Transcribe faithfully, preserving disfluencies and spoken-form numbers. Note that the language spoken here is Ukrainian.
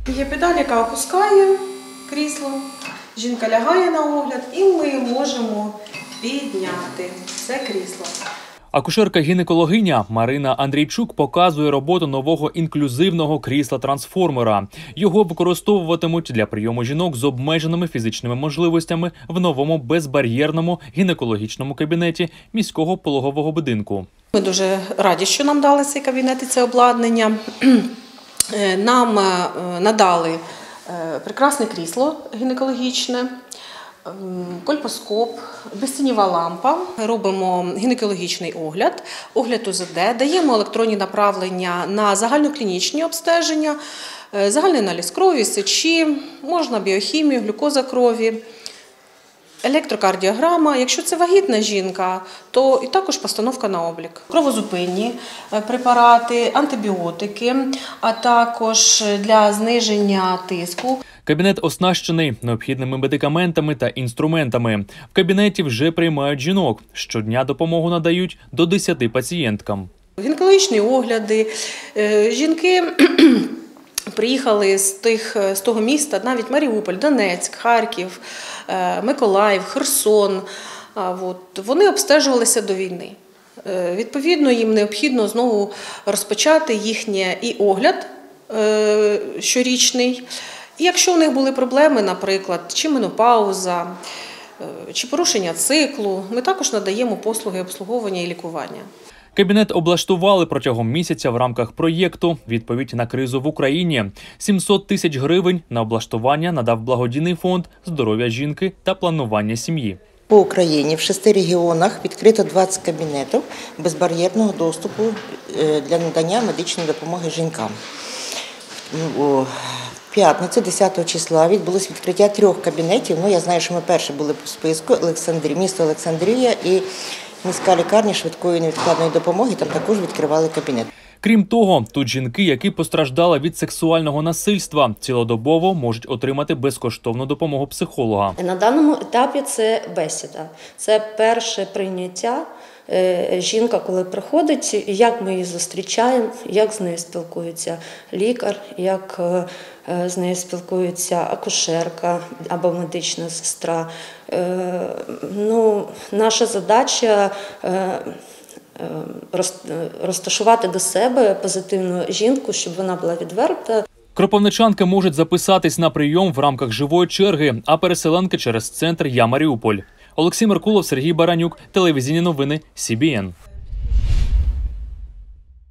Є педаль, яка опускає крісло, жінка лягає на огляд і ми можемо підняти це крісло. Акушерка-гінекологиня Марина Андрійчук показує роботу нового інклюзивного крісла-трансформера. Його використовуватимуть для прийому жінок з обмеженими фізичними можливостями в новому безбар'єрному гінекологічному кабінеті міського пологового будинку. Ми дуже раді, що нам дали цей кабінет і це обладнання. Нам надали прекрасне крісло гінекологічне, кольпоскоп, безтіньова лампа. Робимо гінекологічний огляд, огляд УЗД, даємо електронні направлення на загальноклінічні обстеження, загальний аналіз крові, сечі, можна біохімію, глюкоза крові, електрокардіограма. Якщо це вагітна жінка, то і також постановка на облік. Кровозупинні препарати, антибіотики, а також для зниження тиску. Кабінет оснащений необхідними медикаментами та інструментами. В кабінеті вже приймають жінок. Щодня допомогу надають до десяти пацієнткам. Гінекологічні огляди. Жінки приїхали з, тих, з того міста, навіть Маріуполь, Донецьк, Харків, Миколаїв, Херсон. От. Вони обстежувалися до війни. Відповідно, їм необхідно знову розпочати їхній і огляд щорічний. І якщо у них були проблеми, наприклад, чи менопауза, чи порушення циклу, ми також надаємо послуги обслуговування і лікування. Кабінет облаштували протягом місяця в рамках проєкту «Відповідь на кризу в Україні». сімсот тисяч гривень на облаштування надав благодійний фонд «Здоров'я жінки та планування сім'ї». По Україні в шести регіонах відкрито двадцять кабінетів безбар'єрного доступу для надання медичної допомоги жінкам. У п'ятницю, десятого числа, відбулось відкриття трьох кабінетів. Ну, я знаю, що ми перші були по списку, Олександрі, місто Олександрія і міська лікарня швидкої невідкладної допомоги, там також відкривали кабінет. Крім того, тут жінки, які постраждали від сексуального насильства, цілодобово можуть отримати безкоштовну допомогу психолога. На даному етапі це бесіда, це перше прийняття. Жінка, коли приходить, як ми її зустрічаємо, як з нею спілкується лікар, як з нею спілкується акушерка або медична сестра. Ну, наша задача розташувати до себе позитивну жінку, щоб вона була відверта. Кропивничанки можуть записатись на прийом в рамках живої черги, а переселенки через центр «Я Маріуполь». Олексій Меркулов, Сергій Баранюк, телевізійні новини Сі Бі Ен.